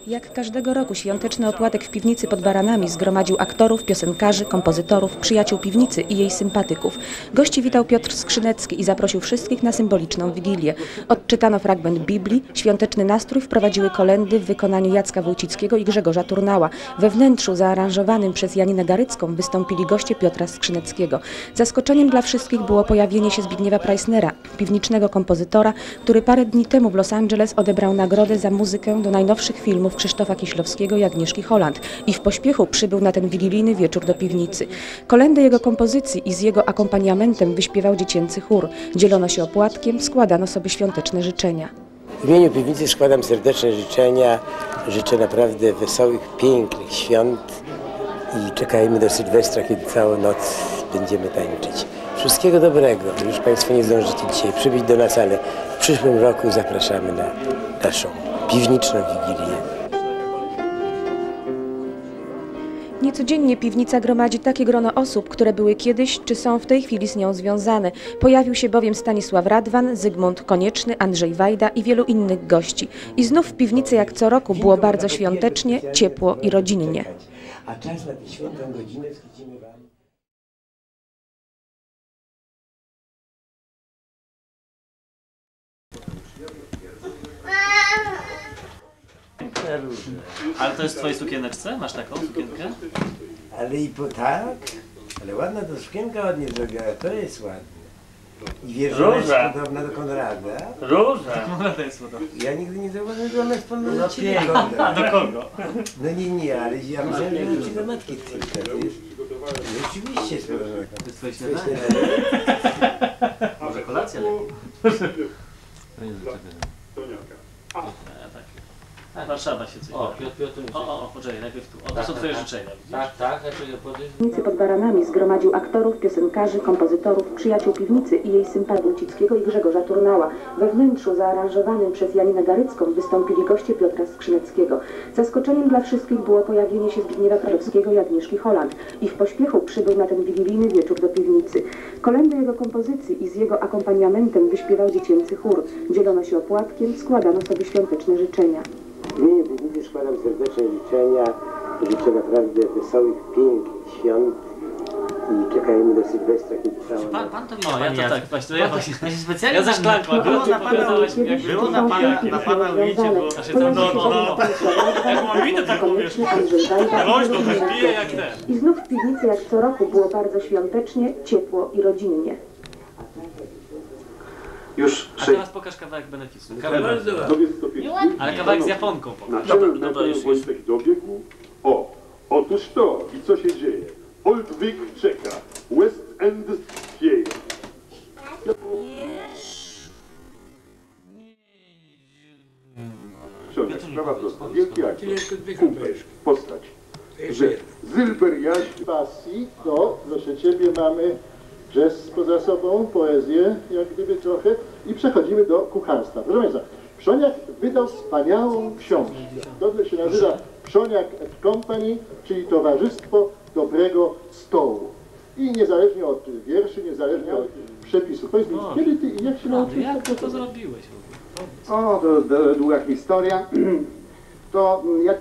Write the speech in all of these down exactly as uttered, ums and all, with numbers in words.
Jak każdego roku świąteczny opłatek w piwnicy pod Baranami zgromadził aktorów, piosenkarzy, kompozytorów, przyjaciół piwnicy i jej sympatyków. Gości witał Piotr Skrzynecki i zaprosił wszystkich na symboliczną wigilię. Odczytano fragment Biblii, świąteczny nastrój wprowadziły kolędy w wykonaniu Jacka Wójcickiego i Grzegorza Turnała. We wnętrzu zaaranżowanym przez Janinę Garycką wystąpili goście Piotra Skrzyneckiego. Zaskoczeniem dla wszystkich było pojawienie się Zbigniewa Preissnera, piwnicznego kompozytora, który parę dni temu w Los Angeles odebrał nagrodę za muzykę do najnowszych filmów Krzysztofa Kieślowskiego i Agnieszki Holland i w pośpiechu przybył na ten wigilijny wieczór do piwnicy. Kolędy jego kompozycji i z jego akompaniamentem wyśpiewał dziecięcy chór. Dzielono się opłatkiem, składano sobie świąteczne życzenia. W imieniu piwnicy składam serdeczne życzenia. Życzę naprawdę wesołych, pięknych świąt i czekajmy do Sylwestra, kiedy całą noc będziemy tańczyć. Wszystkiego dobrego. Już Państwo nie zdążycie dzisiaj przybyć do nas, ale w przyszłym roku zapraszamy na naszą piwniczną wigilię. Niecodziennie piwnica gromadzi takie grono osób, które były kiedyś czy są w tej chwili z nią związane. Pojawił się bowiem Stanisław Radwan, Zygmunt Konieczny, Andrzej Wajda i wielu innych gości. I znów w piwnicy jak co roku było bardzo świątecznie, ciepło i rodzinnie. A czas na tę świętą godzinę schwycimy Wam. Ale to jest w twojej sukieneczce? Masz taką sukienkę? Ale i po tak? Ale ładna to sukienka ładnie zrobiona, to jest ładne. I wiesz, że ona jest podobna do Konrada? Róża! Konrada jest podobna. Ja nigdy nie zauważyłem, że ona jest podobna do No ciebie. A do kogo? No nie, nie, ale ja myślałem, że do ciebie matki tylko. To jest... Rzeczywiście jest podobna. To jest twoje śniadanie. Może kolacja? Warszawa się coś. O, Piotr, Piotr, o, o, o, poczekaj, najpierw tu. O, to są twoje życzenia, widzisz? Tak, tak, ja czuję podejść. W piwnicy pod Baranami zgromadził aktorów, piosenkarzy, kompozytorów, przyjaciół piwnicy i jej sympatii Wójcickiego i Grzegorza Turnała. We wnętrzu zaaranżowanym przez Janinę Garycką wystąpili goście Piotra Skrzyneckiego. Zaskoczeniem dla wszystkich było pojawienie się Zbigniewa Preissnera i Agnieszki Holland i w pośpiechu przybył na ten wigilijny wieczór do piwnicy. Kolędy jego kompozycji i z jego akompaniamentem wyśpiewał dziecięcy chór. Dzielono się opłatkiem, składano sobie świąteczne życzenia. W imieniu piwnicy składam serdeczne życzenia. Życzę naprawdę wesołych, pięknych świąt i czekajmy do Sylwestra, kiedy całą noc. Pan, pan to O, ja to tak, właśnie, ja właśnie. Ja się specjalnie Ja za szklanką, akurat ty pokazałeś mi, jak było na pana, na pana ulicy, bo... Znaczy, no, no, no, jak mam minę, tak mówisz, groźno, tak pije jak ten. I znów w piwnicy jak co roku było bardzo świątecznie, ciepło i rodzinnie. Już A teraz pokaż kawałek benefisu. Kawałek. Ale kawałek z Japonką pokaż. Naczelny Wojtek dobiegł. O, otóż to i co się dzieje? Old Vic czeka. West End wieje. Książek, sprawa prosta. Wielki aktor, kumpel, postać. Że Zylber Jaś pasji, to proszę Ciebie mamy jazz poza sobą, poezję jak gdyby trochę i przechodzimy do kucharstwa. Proszę Państwa, Przoniak wydał wspaniałą książkę. To się nazywa Przoniak and Company, czyli Towarzystwo Dobrego Stołu. I niezależnie od wierszy, niezależnie od przepisów. Powiedz mi, kiedy Ty i jak się nauczyłeś? Jak to, to zrobiłeś? O, to, to długa historia. To jak...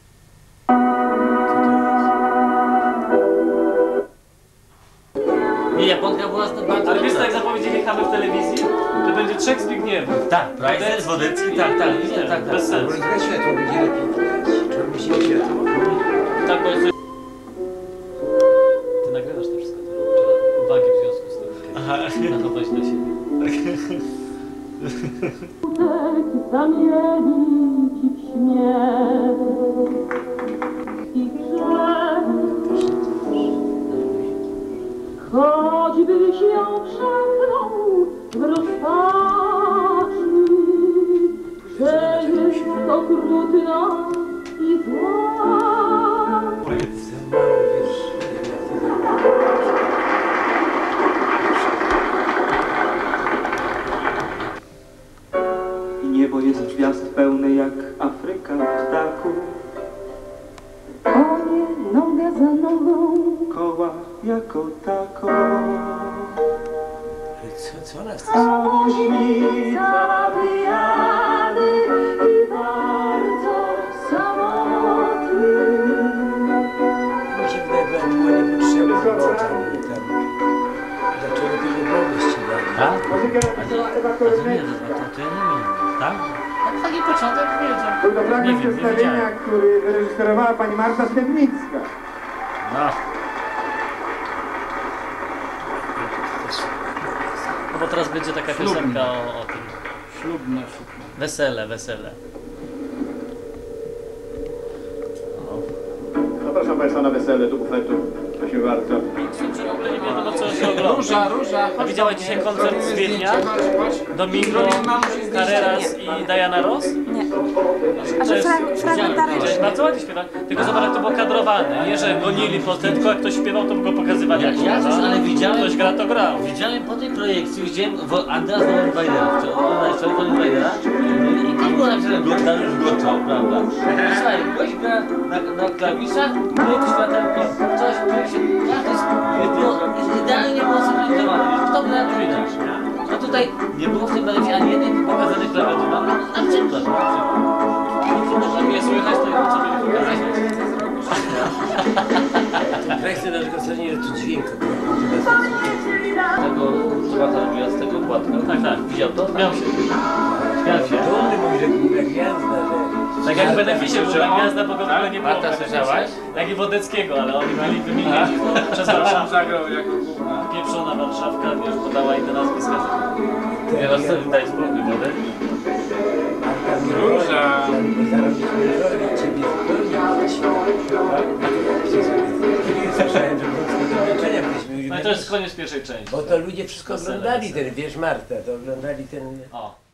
Nie, Japonka była bardzo... Ale wiesz, tak jak zapowiedzieli Chamy w telewizji? To będzie trzech Zbigniewów. Tak, Preissner, Wodecki, tak, tak, nie, tak, tak. Bez sensu. Może światło będzie lepiej widać. Trzeba mi się światło. Tak, bo jest... Ty nagrywasz to wszystko, to trzeba uwagi w związku z tym. Aha, zachować dla siebie. Zamienić w śmiech i grzech, choćbyś ją przeklął w rozpaczy, że jest okrutna i zła. Niebo jest gwiazd pełne jak Afryka ptaków. Konie noga za nogą, Koła jako tako. Co, co ona chce? a ośmica wyjady i bardzo samotna. To nie, to, to, to ja nie wiem. Tak? Tak, taki początek wiedział. Był to Nie fragment wiem, nie przedstawienia, wiedziałem. który wyreżyserowała pani Marta Stępnicka. No. No bo teraz będzie taka piosenka o, o tym. Ślubne, ślubne. Wesele, wesele. Zapraszam państwa na wesele do bufetu. Prosimy bardzo. W ogóle nie wiadomo co się ogląda. Róża, róża. A widziałeś dzisiaj koncert z Wiednia? Domingo, Carreras i Diana Ross? Nie. To A że jest- fra- fragmentariusz. Widziałeś? Bardzo ładnie śpiewa. Tylko zobacz jak to było kadrowane. Nie, że gonili potem, tylko jak ktoś śpiewał, to go pokazywali jak Ja coś, śpiewa. ale widziałem, Ktoś gra, to grał. widziałem po tej projekcji, widziałem wo- Andreas Wollenweidera, oglądałeś wczoraj Wollenweidera i tam było napisane Dariusz Goczał, prawda? Słuchaj, gość gra na, na klawiszach, klub światełko, coś, coś się, jak to jest, było, idealnie było synchronizowane, kto gra, to widać. No tutaj nie było w tym balecie ani jednej pokazanej klawiatury, no na przykład, na przykład. Można mnie słychać, to co by pokazać. Kwestia dlatego co nie tu dźwięku. Tego, co Marta robiła z tego płatka. Tak, tak. Widział to? Miał się. Śmiał się. Dumny mówi, że głupia gwiazda, że... Tak jak w Beneficie była gwiazda, bo go w ogóle nie było. Marta, w Beneficie. słyszałaś? Jak i Wodeckiego, ale oni byli wymienieni przez Warszawę. Zagrał jako główna. Pieprzona Warszawka, wiesz, podała inne nazwiska. Nie was wtedy daj spokój, wodę. Róża. Słyszałem, że wrócę do męczenia, byliśmy No i to jest koniec pierwszej części. Bo to ludzie wszystko oglądali ten, wiesz Marta, to oglądali ten... O.